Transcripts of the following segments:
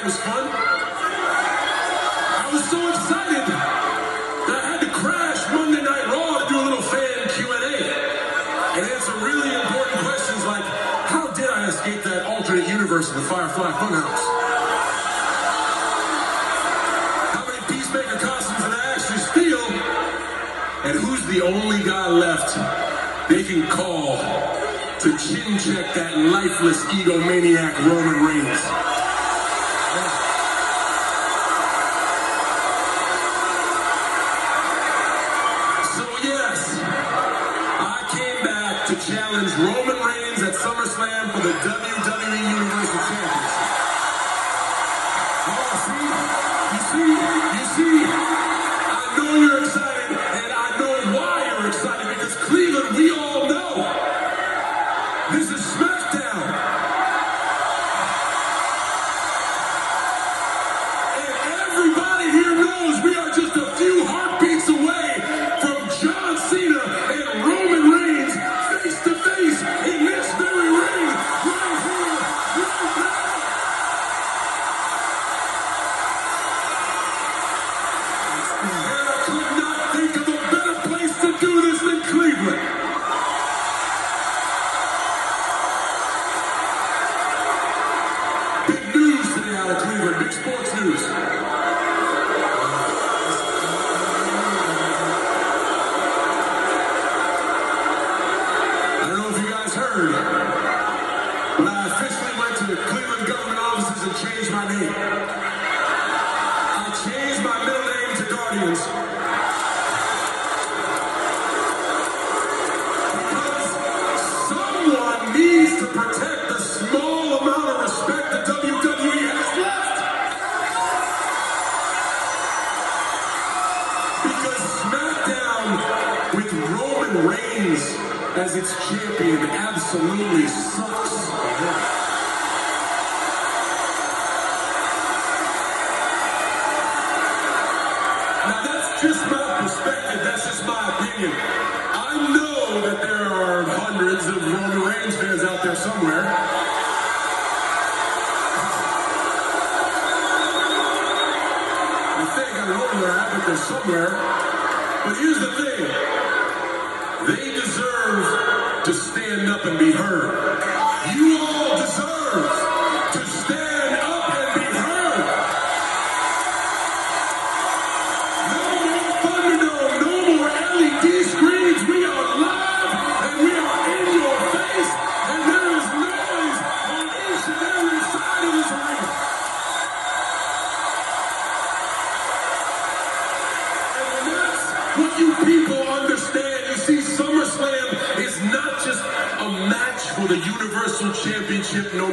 was fun. I was so excited that I had to crash Monday Night Raw to do a little fan Q&A and answer really important questions like, how did I escape that alternate universe of the Firefly Funhouse? How many Peacemaker costumes did I actually steal? And who's the only guy left they can call to chin check that lifeless egomaniac Roman Reigns? So yes, I came back to challenge Roman Reigns at SummerSlam for the WWE Universal Championship. Oh, you see, I know you're excited, and I know why you're excited, because Cleveland, we all know, this is SmackDown. And everybody here knows we are just a few heartbeats away from John Cena and Roman Reigns face to face in this very ring right here, right now. And I could not think of a better place to do this than Cleveland. Big news today out of Cleveland, big sports news. I don't know if you guys heard, but I officially went to the Cleveland government offices and changed my name. I changed my middle name to Guardians. Because someone needs to protect the small amount of respect the WWE has left. Because SmackDown with Roman Reigns as its champion absolutely sucks. Now that's just my perspective, that's just my opinion. I know that there are hundreds of Roman Reigns fans out there somewhere. I think I know where they're at, but they're somewhere. But here's the thing. They deserve to stand up and be heard. You all deserve to stand up and be heard. No more Thunderdome, no more LED screens. We are live and we are in your face, and there is noise on each and every side of this arena. And that's what you people understand. You see, SummerSlam is not just a match for the Universal Championship. No.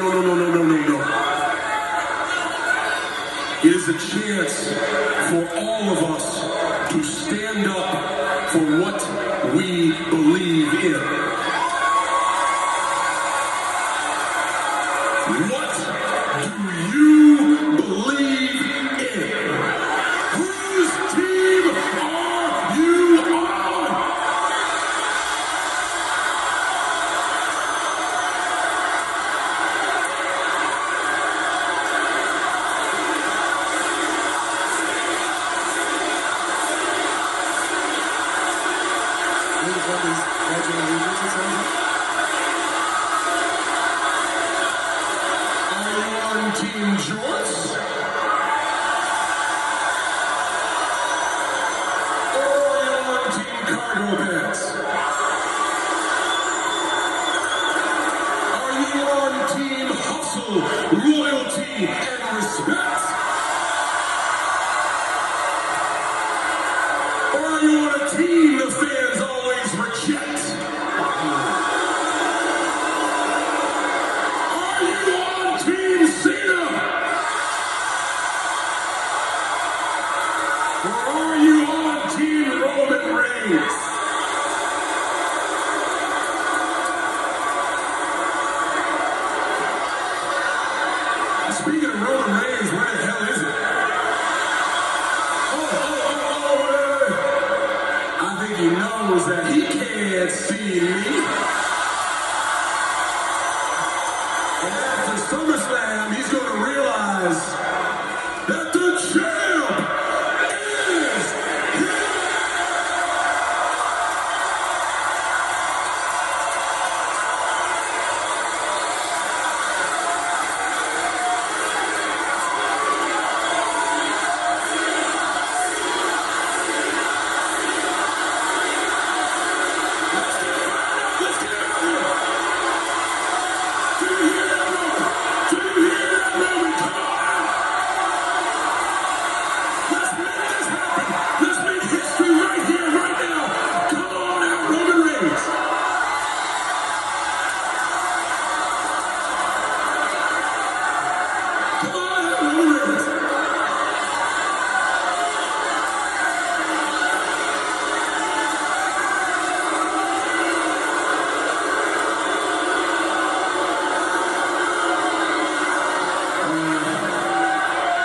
It is a chance for all of us to stand up for what we believe in. What do you believe in? Whose team are you on? Are you on Team Jorts? Or are you on Team Cargo Pants? Are you on Team Hustle, Loyalty, and Respect? Or are you on a team the fans always reject? Are you on Team Cena? Or are you on Team Roman Reigns? Speaking of Roman Reigns,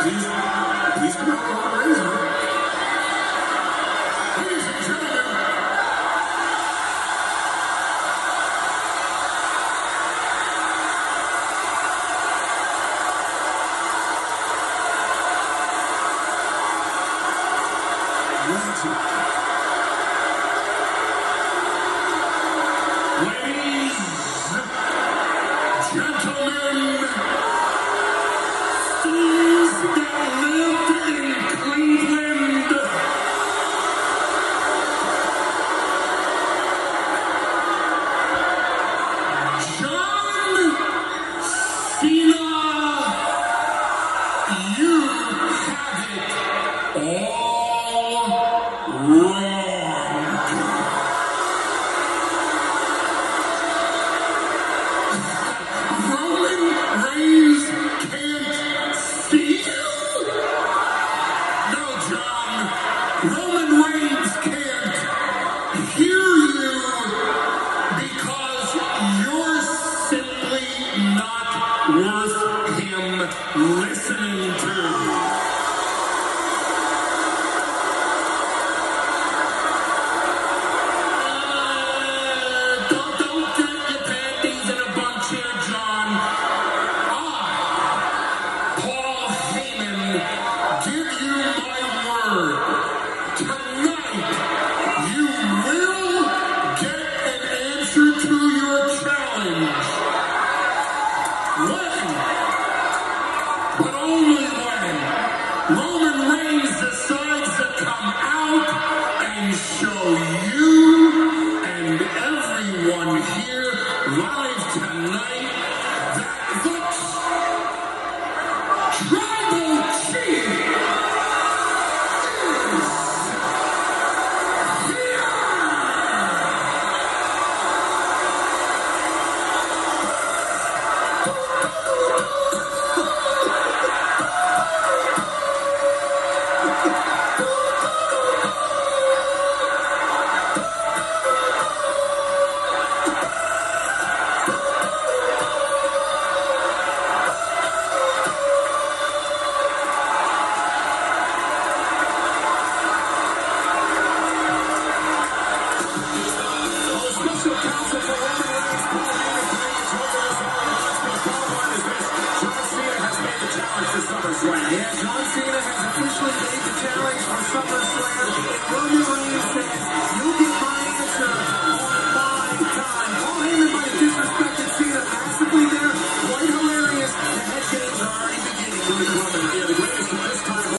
Please come out Roman Reigns, man. Ladies and gentlemen, gentlemen, things that lived in Cleveland. John Cena, you have it all wrong. Roman Reigns can't see you? No, John. Roman Reigns can't hear you because you're simply not worth him listening to.